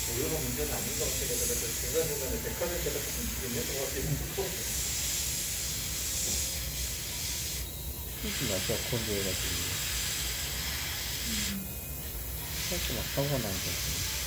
의료가 문제는 아닌 것 같아요. 그래서 중간중간에 백화점에서 조금 있는 것 같아요. 날씨가 건조해가지고 살짝 막 사고가 나는 것 같아요.